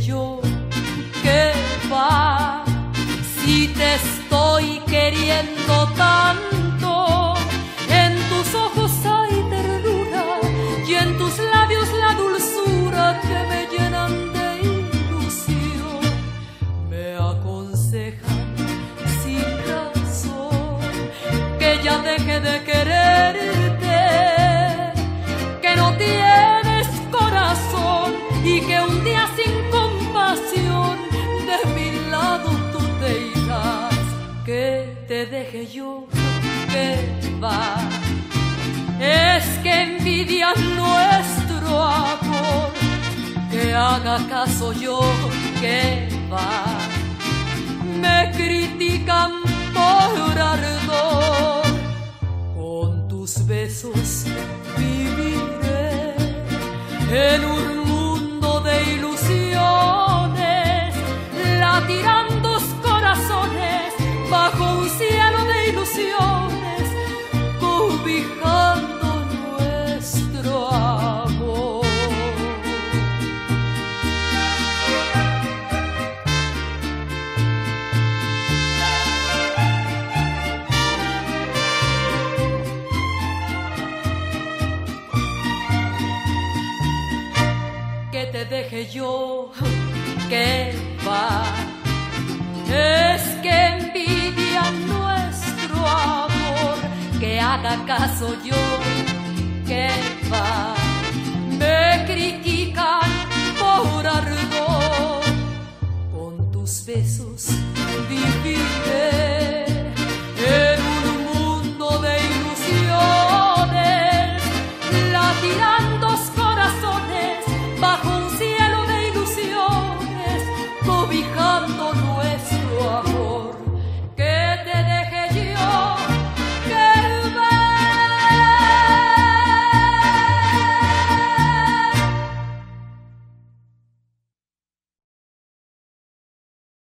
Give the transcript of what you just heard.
yo, ¿qué va? Si te estoy queriendo tanto, en tus ojos hay ternura y en tus labios la dulzura que me llenan de ilusión. Me aconsejan sin razón que ya deje de quererte, que no tienes corazón y que un día sin compasión de mi lado tú te irás. Que te deje yo, que va, es que envidian nuestro amor. Que haga caso yo, que va, me critican por ardor. Con tus besos viviré en un mundo de ilusiones, latirán dos corazones bajo un cielo de ilusiones, cobijando nuestro amor. Que te deje yo, que va, es que envidian nuestro amor. Que haga caso yo, que va.